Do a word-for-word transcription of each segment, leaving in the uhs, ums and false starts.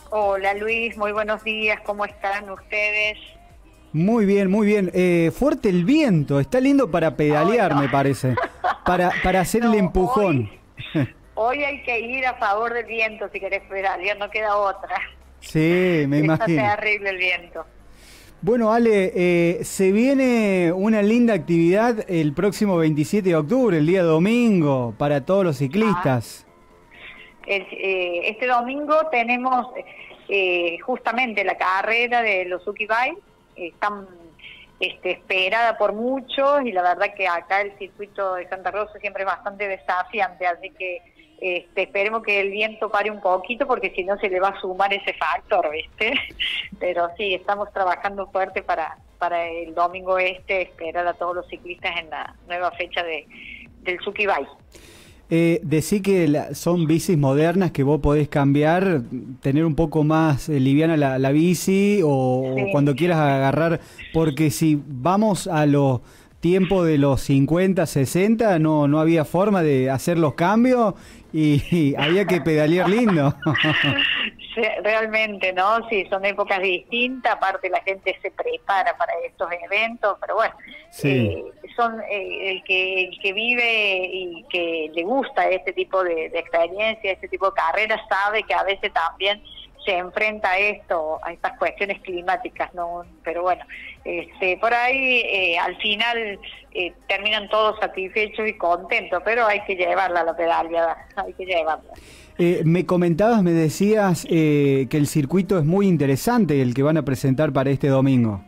Hola Luis, muy buenos días, ¿cómo están ustedes? Muy bien, muy bien. Eh, fuerte el viento, está lindo para Ay, pedalear, no. me parece. Para, para hacer el No, hoy, empujón. hoy hay que ir a favor del viento si querés pedalear, no queda otra. Sí, me Está imagino. terrible el viento. Bueno, Ale, eh, se viene una linda actividad el próximo veintisiete de octubre, el día domingo, para todos los Ah, ciclistas. el- eh, este domingo tenemos eh, justamente la carrera de los Suzuki Bike, están este, esperada por muchos y la verdad que acá el circuito de Santa Rosa siempre es bastante desafiante, así que este, esperemos que el viento pare un poquito porque si no se le va a sumar ese factor, ¿viste? Pero sí, estamos trabajando fuerte para, para el domingo este, esperar a todos los ciclistas en la nueva fecha de, del Suzuki Bike. Eh, decí que la- son bicis modernas que vos podés cambiar, tener un poco más eh, liviana la, la bici o, o Sí. cuando quieras agarrar, porque si vamos a los tiempos de los cincuenta, sesenta, no, no había forma de hacer los cambios y, y había que pedalear lindo. Sí, realmente, ¿no? Sí, son épocas distintas, aparte la gente se prepara para estos eventos, pero bueno, Sí, eh, son eh, el que el que vive y que le gusta este tipo de, de experiencia, este tipo de carreras, sabe que a veces también se enfrenta a esto, a estas cuestiones climáticas, ¿no? Pero bueno, este, por ahí eh, al final eh, terminan todos satisfechos y contentos, pero hay que llevarla a la pedaleada, hay que llevarla. Eh, me comentabas, me decías eh, que el circuito es muy interesante el que van a presentar para este domingo.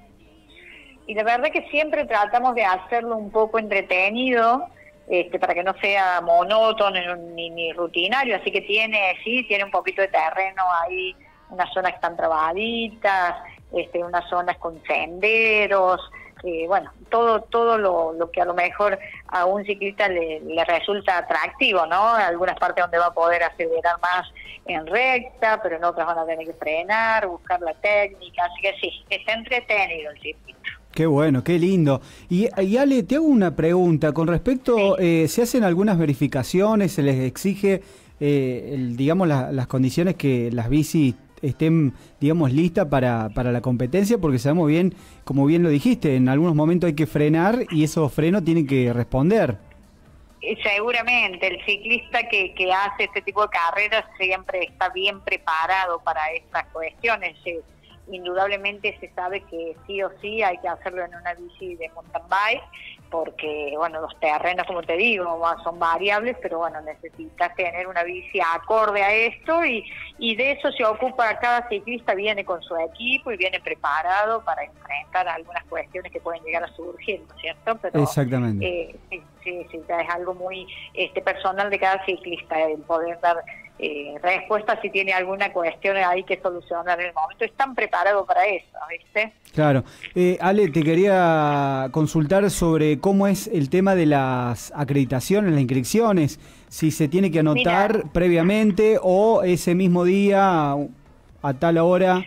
Y la verdad que siempre tratamos de hacerlo un poco entretenido, este, para que no sea monótono ni, ni rutinario, así que tiene, sí, tiene un poquito de terreno ahí, unas zonas que están trabaditas, este, unas zonas con senderos, eh, bueno, todo todo lo, lo que a lo mejor a un ciclista le, le resulta atractivo, ¿no? Algunas partes donde va a poder acelerar más en recta, pero en otras van a tener que frenar, buscar la técnica, así que sí, está entretenido el circuito. Qué bueno, qué lindo. Y, y Ale, te hago una pregunta. Con respecto, Sí. eh, ¿se hacen algunas verificaciones? ¿Se les exige, eh, el, digamos, la- las condiciones que las bicis estén, digamos, listas para, para la competencia? Porque sabemos bien, como bien lo dijiste, en algunos momentos hay que frenar y esos frenos tienen que responder. Eh, Seguramente el ciclista que, que hace este tipo de carreras siempre está bien preparado para estas cuestiones. Eh, indudablemente se sabe que sí o sí hay que hacerlo en una bici de mountain bike, porque bueno, los terrenos, como te digo, va- son variables, pero bueno, necesitas tener una bici acorde a esto y, y de eso se ocupa cada ciclista, viene con su equipo y viene preparado para enfrentar algunas cuestiones que pueden llegar a surgir, ¿no es cierto? Pero Exactamente. eh, sí, sí, sí, ya es algo muy este personal de cada ciclista el poder dar eh, respuesta si tiene alguna cuestión ahí que solucionar en el momento. Están preparados para eso, ¿viste? Claro. Eh, Ale, te quería consultar sobre cómo es el tema de las acreditaciones, las inscripciones, si se tiene que Mira, anotar previamente o ese mismo día a tal hora.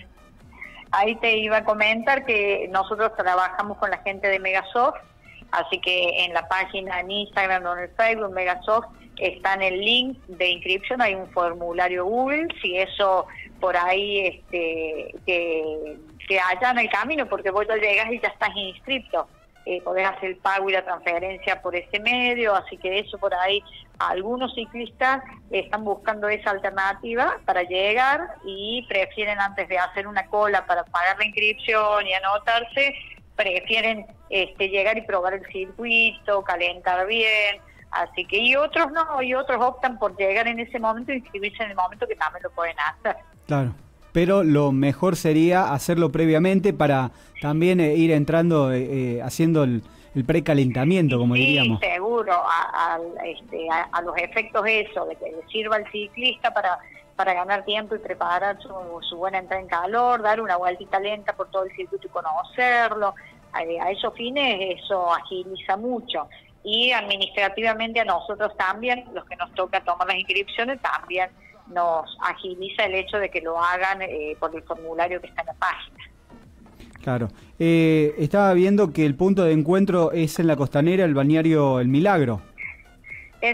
ahí te iba a comentar que nosotros trabajamos con la gente de Megasoft, así que en la página en Instagram o en el Facebook Megasoft está en el link de inscripción, hay un formulario Google, si eso por ahí este que, que allana el camino, porque vos ya llegas y ya estás inscrito, eh, podés hacer el pago y la transferencia por ese medio, así que eso por ahí algunos ciclistas están buscando esa alternativa para llegar y prefieren, antes de hacer una cola para pagar la inscripción y anotarse, prefieren este, llegar y probar el circuito, calentar bien, así que y otros no, y otros optan por llegar en ese momento y inscribirse en el momento, que también lo pueden hacer. Claro. Pero lo mejor sería hacerlo previamente para también eh, ir entrando, eh, eh, haciendo el, el precalentamiento, como Sí, diríamos. seguro, a, a, este, a, a los efectos eso, de que le sirva al ciclista para para ganar tiempo y preparar su, su buena entrada en calor, dar una vueltita lenta por todo el circuito y conocerlo. A, a esos fines eso agiliza mucho. Y administrativamente a nosotros también, los que nos toca tomar las inscripciones, también nos agiliza el hecho de que lo hagan eh, por el formulario que está en la página. Claro. Eh, estaba viendo que el punto de encuentro es en la costanera, el balneario El Milagro.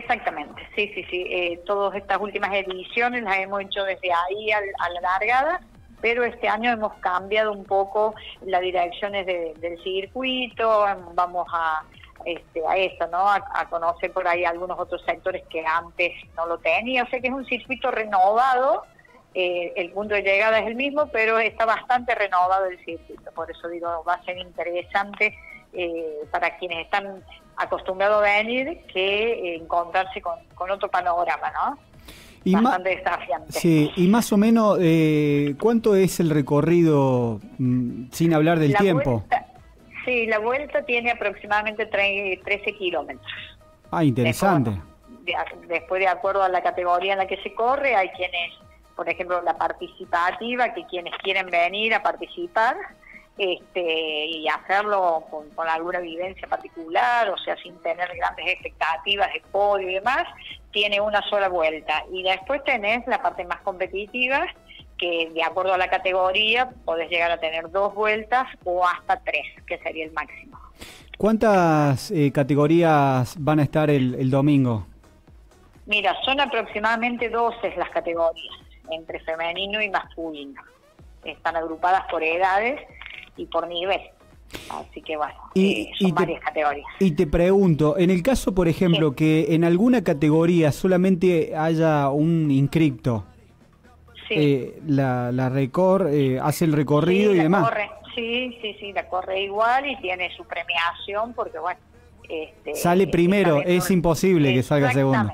Exactamente, sí, sí, sí. Eh, todas estas últimas ediciones las hemos hecho desde ahí al, a la largada pero este año hemos cambiado un poco las direcciones de, del circuito, vamos a, este, a eso, ¿no? A, a conocer por ahí algunos otros sectores que antes no lo tenía, o sea que es un circuito renovado. Eh, el punto de llegada es el mismo, pero está bastante renovado el circuito, por eso digo, va a ser interesante eh, para quienes están acostumbrados a venir que eh, encontrarse con, con otro panorama, ¿no? Y bastante desafiante. Sí, y más o menos, eh, ¿cuánto es el recorrido, mmm, sin hablar del la tiempo? Vuelta, sí, la vuelta tiene aproximadamente trece kilómetros. Ah, interesante. Después, de, después, de acuerdo a la categoría en la que se corre, hay quienes, por ejemplo, la participativa, que quienes quieren venir a participar este, y hacerlo con, con alguna vivencia particular, o sea, sin tener grandes expectativas de podio y demás, tiene una sola vuelta. Y después tenés la parte más competitiva, que de acuerdo a la categoría podés llegar a tener dos vueltas o hasta tres, que sería el máximo. ¿Cuántas eh, categorías van a estar el, el domingo? Mira, son aproximadamente doce las categorías, entre femenino y masculino. Están agrupadas por edades y por nivel. Así que bueno, y, eh, son y te, varias categorías. Y te pregunto, en el caso, por ejemplo, sí, que en alguna categoría solamente haya un inscripto, sí, eh, la, la recor, eh, hace el recorrido, sí, y demás. Corre, sí, sí, sí, la corre igual y tiene su premiación porque bueno, este, sale primero, es un... imposible que salga segundo.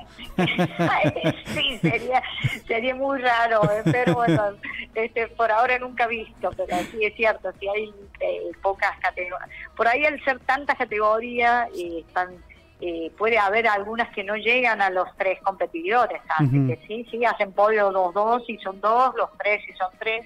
Sí, sería, sería muy raro, eh, pero bueno, este, por ahora nunca he visto, pero sí es cierto, sí hay eh, pocas categorías. Por ahí al ser tantas categorías, eh, están, eh, puede haber algunas que no llegan a los tres competidores, así uh-huh. que sí, sí, hacen podio los dos y son dos, los tres y son tres.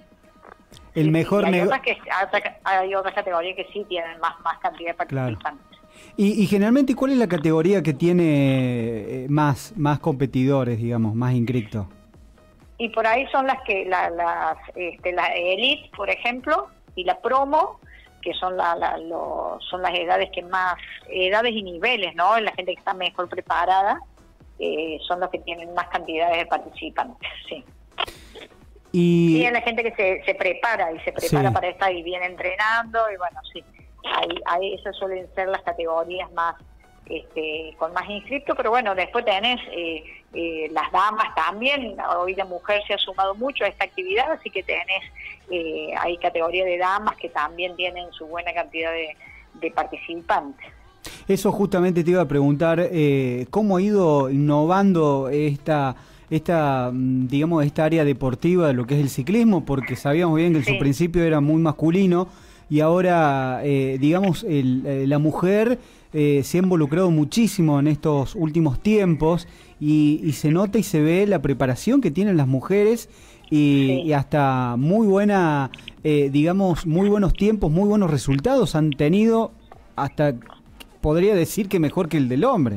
El sí, mejor hay, otras que, hay otras categorías que sí tienen más, más cantidad de participantes. Claro. Y, y generalmente, ¿cuál es la categoría que tiene más más competidores, digamos, más inscritos? Y por ahí son las que la, las este, la elite, por ejemplo, y la promo, que son la, la los, son las edades que más edades y niveles, ¿no? La gente que está mejor preparada eh, son los que tienen más cantidades de participantes, sí. Y, y es la gente que se, se prepara y se prepara sí. para estar y viene entrenando y bueno, sí. Ahí, ahí esas suelen ser las categorías más este, con más inscriptos, pero bueno, después tenés eh, eh, las damas también. Hoy la mujer se ha sumado mucho a esta actividad, así que tenés eh, hay categoría de damas que también tienen su buena cantidad de, de participantes. Eso justamente te iba a preguntar, eh, ¿cómo ha ido innovando esta esta digamos esta área deportiva de lo que es el ciclismo? Porque sabíamos bien que en sí. su principio era muy masculino. Y ahora, eh, digamos, el, eh, la mujer eh, se ha involucrado muchísimo en estos últimos tiempos y, y se nota y se ve la preparación que tienen las mujeres y, sí. y hasta muy buena, eh, digamos, muy buenos tiempos, muy buenos resultados han tenido, hasta podría decir que mejor que el del hombre.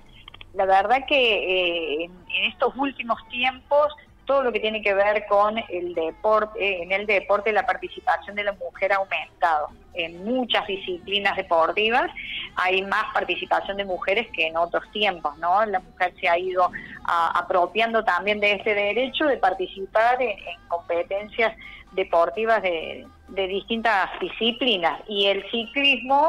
La verdad que eh, en estos últimos tiempos todo lo que tiene que ver con el deporte, en el deporte la participación de la mujer ha aumentado. En muchas disciplinas deportivas hay más participación de mujeres que en otros tiempos, ¿no? La mujer se ha ido a, apropiando también de este derecho de participar en, en competencias deportivas de, de distintas disciplinas. Y el ciclismo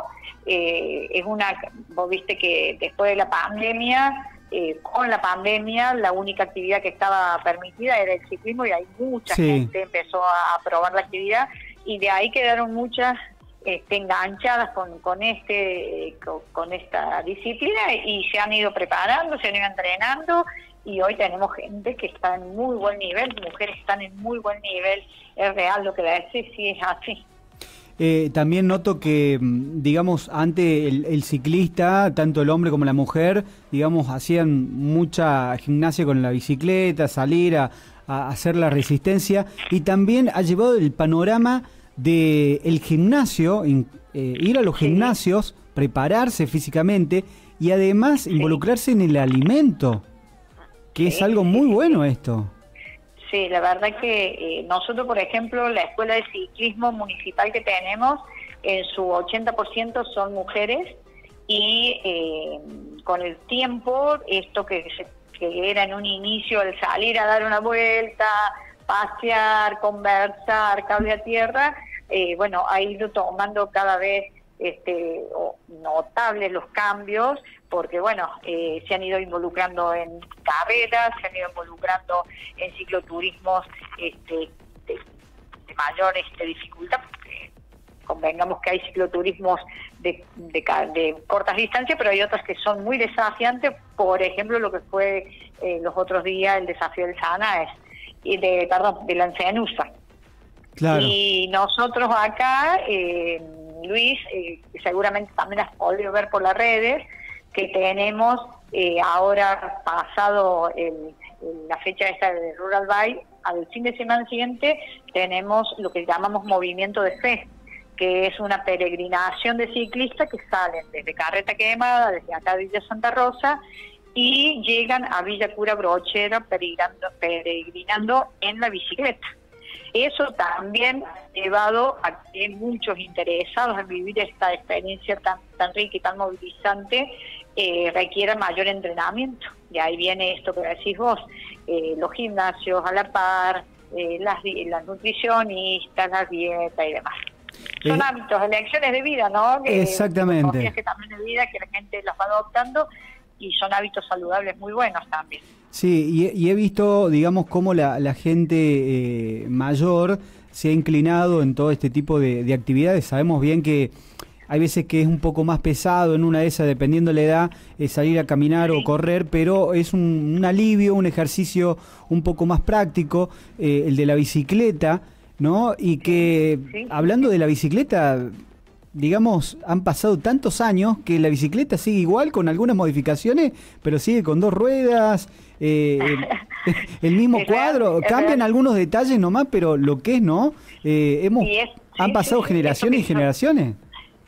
eh, es una, vos viste que después de la pandemia, Eh, con la pandemia la única actividad que estaba permitida era el ciclismo y ahí mucha sí. gente empezó a probar la actividad y de ahí quedaron muchas este, enganchadas con, con este con, con esta disciplina y se han ido preparando, se han ido entrenando y hoy tenemos gente que está en muy buen nivel, mujeres están en muy buen nivel, es real lo que decís, sí es así. Eh, también noto que, digamos, antes el, el ciclista, tanto el hombre como la mujer, digamos, hacían mucha gimnasia con la bicicleta, salir a, a hacer la resistencia, y también ha llevado el panorama de el gimnasio, in, eh, ir a los sí. gimnasios, prepararse físicamente y además sí. involucrarse en el alimento, que sí. es algo muy bueno esto. Sí, la verdad que eh, nosotros, por ejemplo, la escuela de ciclismo municipal que tenemos, en su ochenta por ciento son mujeres y eh, con el tiempo, esto que, se, que era en un inicio el salir a dar una vuelta, pasear, conversar, cable a tierra, eh, bueno, ha ido tomando cada vez este, notables los cambios, porque bueno, eh, se han ido involucrando en carreras, se han ido involucrando en cicloturismos este, de, de mayor este, dificultad, porque convengamos que hay cicloturismos de, de, de cortas distancias, pero hay otros que son muy desafiantes, por ejemplo lo que fue eh, los otros días el desafío del Sanaes, y de, perdón, de la Encenusa. Claro. Y nosotros acá, eh, Luis, eh, seguramente también has podido ver por las redes, que tenemos eh, ahora pasado el, el, la fecha esta de Rural Bike, al fin de semana siguiente tenemos lo que llamamos Movimiento de Fe, que es una peregrinación de ciclistas que salen desde Carreta Quemada, desde acá de Villa Santa Rosa, y llegan a Villa Cura Brochero peregrinando, peregrinando en la bicicleta. Eso también ha llevado a que muchos interesados en vivir esta experiencia tan, tan rica y tan movilizante eh, requieran mayor entrenamiento. Y ahí viene esto que decís vos, eh, los gimnasios a la par, eh, las, las nutricionistas, las dietas y demás. Son eh, hábitos, elecciones de vida, ¿no? Que, exactamente. Que también de vida que la gente los va adoptando y son hábitos saludables muy buenos también. Sí, y, y he visto, digamos, cómo la, la gente eh, mayor se ha inclinado en todo este tipo de, de actividades. Sabemos bien que hay veces que es un poco más pesado en una de esas, dependiendo de la edad, eh, salir a caminar sí. o correr, pero es un, un alivio, un ejercicio un poco más práctico, eh, el de la bicicleta, ¿no? Y que, sí. hablando de la bicicleta, digamos, han pasado tantos años que la bicicleta sigue igual, con algunas modificaciones, pero sigue con dos ruedas, eh, el, el mismo es cuadro, real, cambian real. algunos detalles nomás, pero lo que es, ¿no? Eh, hemos, es, han sí, pasado sí, generaciones y generaciones.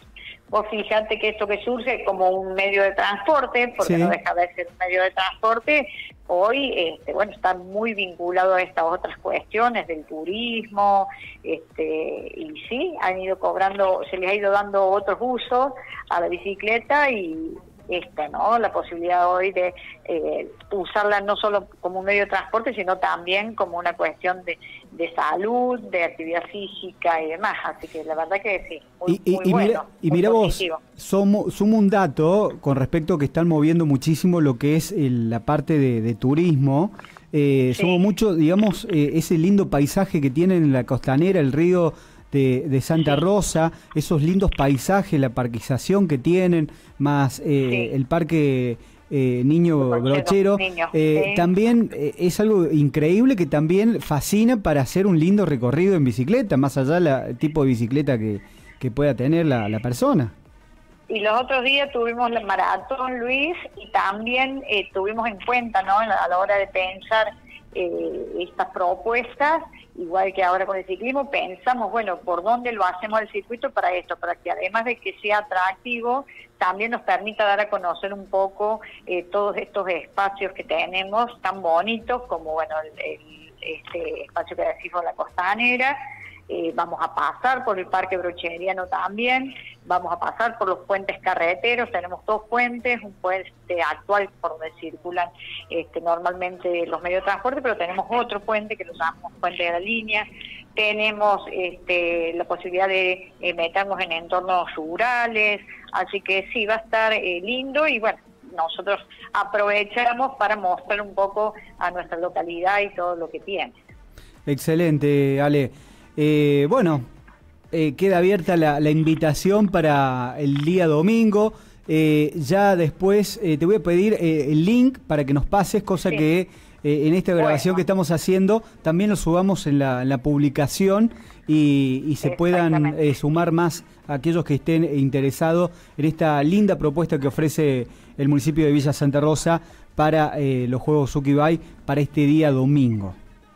Vos fíjate que esto que surge como un medio de transporte, porque sí. no deja de ser un medio de transporte, hoy este, bueno, está muy vinculado a estas otras cuestiones del turismo, este, y sí, han ido cobrando, se les ha ido dando otros usos a la bicicleta y esta, ¿no? La posibilidad hoy de eh, usarla no solo como un medio de transporte, sino también como una cuestión de, de salud, de actividad física y demás. Así que la verdad que sí, muy, y, muy y bueno. Mira, y mira vos, sumo, sumo un dato con respecto a que están moviendo muchísimo lo que es el, la parte de, de turismo. Eh, sí. Somos mucho, digamos, eh, ese lindo paisaje que tienen en la costanera, el río De, de Santa sí. Rosa, esos lindos paisajes, la parquización que tienen, más eh, sí. el parque eh, Niño Brochero, niño, eh, sí. también eh, es algo increíble que también fascina para hacer un lindo recorrido en bicicleta, más allá del tipo de bicicleta que, que pueda tener la, la persona. Y los otros días tuvimos la maratón, Luis, y también eh, tuvimos en cuenta, ¿no?, a la hora de pensar eh, estas propuestas, igual que ahora con el ciclismo, pensamos, bueno, ¿por dónde lo hacemos el circuito para esto? Para que además de que sea atractivo, también nos permita dar a conocer un poco eh, todos estos espacios que tenemos tan bonitos, como, bueno, el, el, este espacio que decimos La Costanera. Eh, vamos a pasar por el Parque Brocheriano también, vamos a pasar por los puentes carreteros, tenemos dos puentes, un puente actual por donde circulan este, normalmente los medios de transporte, pero tenemos otro puente que lo llamamos Puente de la Línea, tenemos este, la posibilidad de eh, meternos en entornos rurales, así que sí, va a estar eh, lindo y bueno, nosotros aprovechamos para mostrar un poco a nuestra localidad y todo lo que tiene. Excelente, Ale. Eh, bueno, eh, queda abierta la, la invitación para el día domingo. Eh, ya después eh, te voy a pedir eh, el link para que nos pases, cosa sí. que eh, en esta grabación bueno. que estamos haciendo también lo subamos en la, en la publicación y, y se puedan eh, sumar más a aquellos que estén interesados en esta linda propuesta que ofrece el municipio de Villa Santa Rosa para eh, los Juegos Suquibay para este día domingo.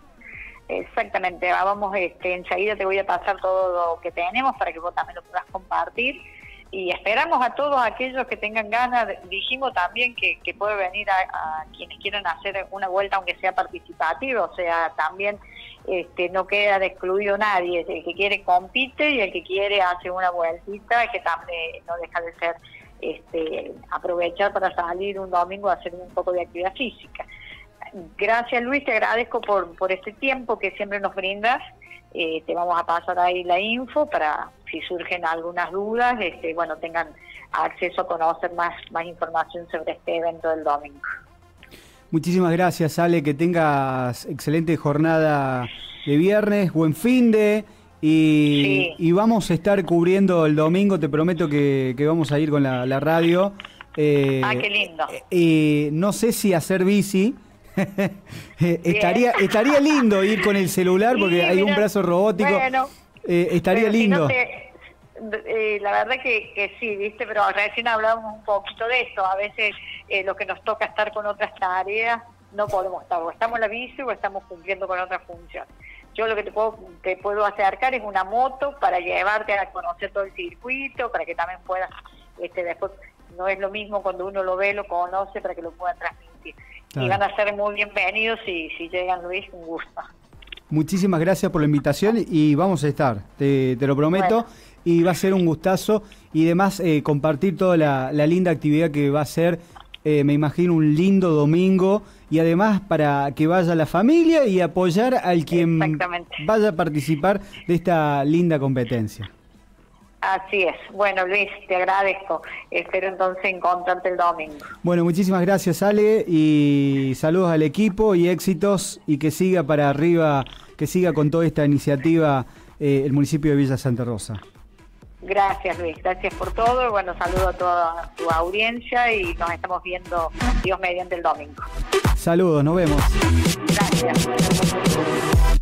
Exactamente, vamos, este, enseguida te voy a pasar todo lo que tenemos para que vos también lo puedas compartir y esperamos a todos aquellos que tengan ganas, dijimos también que, que puede venir a, a quienes quieran hacer una vuelta aunque sea participativa, o sea, también este, no queda excluido nadie, el que quiere compite y el que quiere hace una vueltita que también no deja de ser este, aprovechar para salir un domingo a hacer un poco de actividad física. Gracias, Luis, te agradezco por, por este tiempo que siempre nos brindas. Eh, te vamos a pasar ahí la info para si surgen algunas dudas, este, bueno, tengan acceso a conocer más, más información sobre este evento del domingo. Muchísimas gracias, Ale, que tengas excelente jornada de viernes, buen finde, y, sí. y vamos a estar cubriendo el domingo, te prometo que, que vamos a ir con la, la radio. Eh, ah, qué lindo. Eh, no sé si hacer bici. estaría estaría lindo ir con el celular porque sí, hay mira, un brazo robótico. Bueno, eh, estaría lindo. Si no te, eh, la verdad que, que sí, viste, pero recién hablábamos un poquito de esto. A veces eh, lo que nos toca estar con otras tareas no podemos estar, o estamos en la bici o estamos cumpliendo con otra función. Yo lo que te puedo te puedo acercar es una moto para llevarte a conocer todo el circuito, para que también puedas, este, después no es lo mismo cuando uno lo ve, lo conoce, para que lo pueda transmitir. Claro. Y van a ser muy bienvenidos si, si llegan, Luis, un gusto. Muchísimas gracias por la invitación y vamos a estar, te, te lo prometo, bueno. Y va a ser un gustazo y además eh, compartir toda la, la linda actividad que va a ser, eh, me imagino, un lindo domingo y además para que vaya la familia y apoyar al quien vaya a participar de esta linda competencia. Así es. Bueno, Luis, te agradezco. Espero entonces encontrarte el domingo. Bueno, muchísimas gracias, Ale, y saludos al equipo y éxitos y que siga para arriba, que siga con toda esta iniciativa eh, el municipio de Villa Santa Rosa. Gracias, Luis. Gracias por todo. Bueno, saludo a toda tu audiencia y nos estamos viendo, Dios mediante, el domingo. Saludos, nos vemos. Gracias.